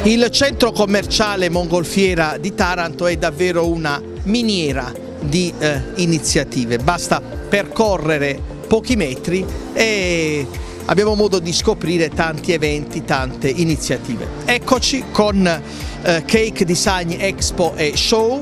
Il centro commerciale Mongolfiera di Taranto è davvero una miniera di iniziative, basta percorrere pochi metri e abbiamo modo di scoprire tanti eventi, tante iniziative. Eccoci con Cake Design Expo e Show,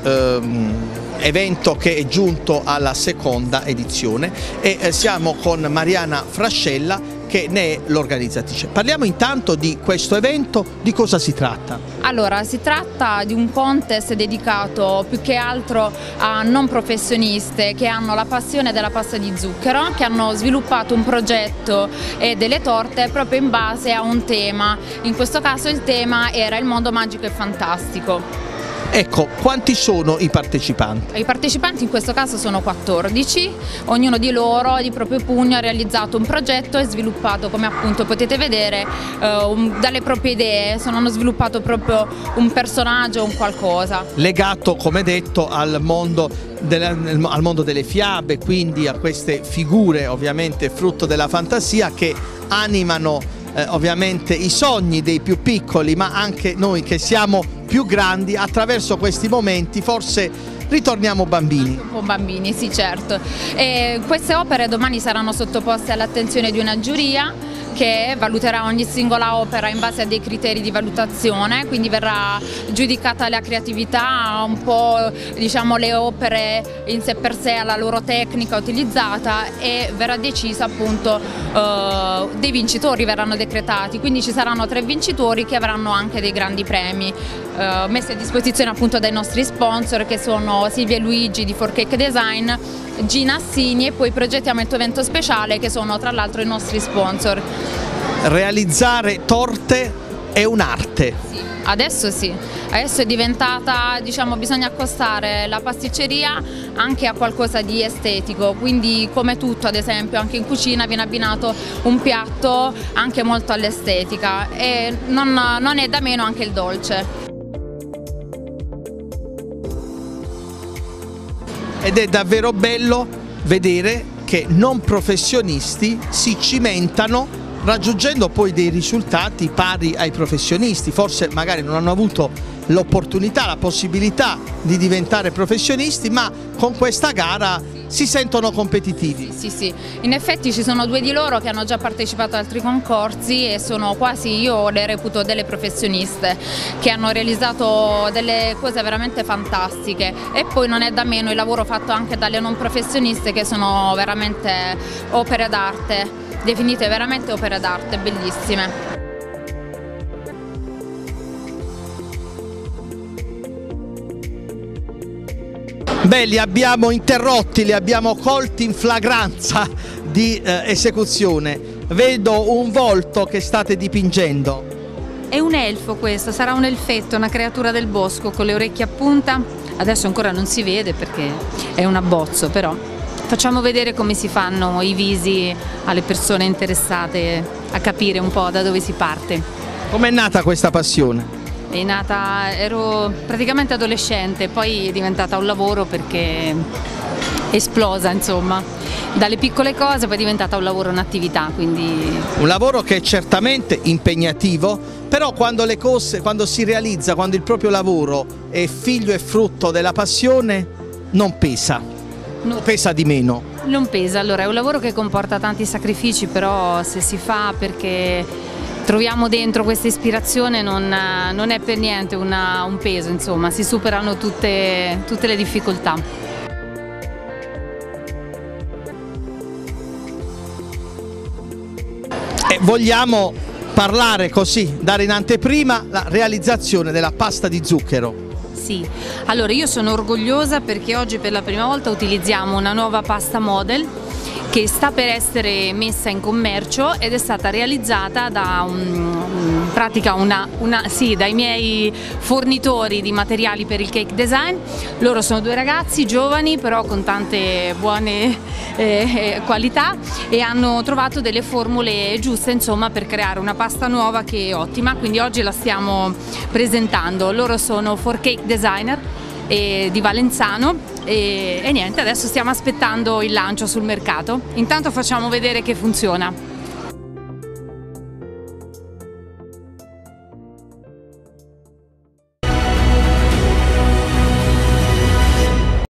evento che è giunto alla seconda edizione e siamo con Mariana Frascella che ne è l'organizzatrice. Parliamo intanto di questo evento, di cosa si tratta? Allora, si tratta di un contest dedicato più che altro a non professioniste che hanno la passione della pasta di zucchero, che hanno sviluppato un progetto e delle torte proprio in base a un tema. In questo caso il tema era il mondo magico e fantastico. Ecco, quanti sono i partecipanti? I partecipanti in questo caso sono 14, ognuno di loro di proprio pugno ha realizzato un progetto e sviluppato, come appunto potete vedere, dalle proprie idee, hanno sviluppato proprio un personaggio, un qualcosa. Legato, come detto, al mondo delle fiabe, quindi a queste figure ovviamente frutto della fantasia che animano ovviamente i sogni dei più piccoli, ma anche noi che siamo più grandi, attraverso questi momenti forse ritorniamo bambini. Un po' bambini, sì, certo. E queste opere domani saranno sottoposte all'attenzione di una giuria che valuterà ogni singola opera in base a dei criteri di valutazione, quindi verrà giudicata la creatività, un po' diciamo le opere in sé per sé, alla loro tecnica utilizzata, e verrà decisa appunto dei vincitori, verranno decretati, quindi ci saranno 3 vincitori che avranno anche dei grandi premi messi a disposizione appunto dai nostri sponsor, che sono Silvia e Luigi di For Cake Design, Gina Assini e poi Progettiamo il tuo evento speciale, che sono tra l'altro i nostri sponsor. Realizzare torte è un'arte. Sì, adesso è diventata, diciamo, bisogna accostare la pasticceria anche a qualcosa di estetico, quindi come tutto, ad esempio anche in cucina viene abbinato un piatto anche molto all'estetica e non è da meno anche il dolce. Ed è davvero bello vedere che non professionisti si cimentano raggiungendo poi dei risultati pari ai professionisti. Forse magari non hanno avuto l'opportunità, la possibilità di diventare professionisti, ma con questa gara si sentono competitivi. Sì, in effetti ci sono 2 di loro che hanno già partecipato ad altri concorsi e sono quasi, io le reputo delle professioniste, che hanno realizzato delle cose veramente fantastiche. E poi non è da meno il lavoro fatto anche dalle non professioniste, che sono veramente opere d'arte, definite veramente opere d'arte, bellissime. Beh, li abbiamo interrotti, li abbiamo colti in flagranza di esecuzione. Vedo un volto che state dipingendo. È un elfo questo, sarà un elfetto, una creatura del bosco con le orecchie a punta. Adesso ancora non si vede perché è un abbozzo, però facciamo vedere come si fanno i visi alle persone interessate a capire un po' da dove si parte. Com'è nata questa passione? È nata, ero praticamente adolescente, poi è diventata un lavoro perché è esplosa, insomma, dalle piccole cose poi è diventata un lavoro, un'attività, quindi... Un lavoro che è certamente impegnativo, però quando le cose, quando si realizza, quando il proprio lavoro è figlio e frutto della passione, non pesa, pesa di meno. Non pesa, allora è un lavoro che comporta tanti sacrifici, però se si fa perché troviamo dentro questa ispirazione non è per niente un peso, insomma, si superano tutte le difficoltà. E vogliamo parlare così, dare in anteprima la realizzazione della pasta di zucchero. Sì, allora io sono orgogliosa perché oggi per la prima volta utilizziamo una nuova pasta model che sta per essere messa in commercio ed è stata realizzata da dai miei fornitori di materiali per il cake design. Loro sono 2 ragazzi giovani però con tante buone qualità e hanno trovato delle formule giuste, insomma, per creare una pasta nuova che è ottima, quindi oggi la stiamo presentando. Loro sono For Cake Designer di Valenzano e niente, adesso stiamo aspettando il lancio sul mercato. Intanto facciamo vedere che funziona.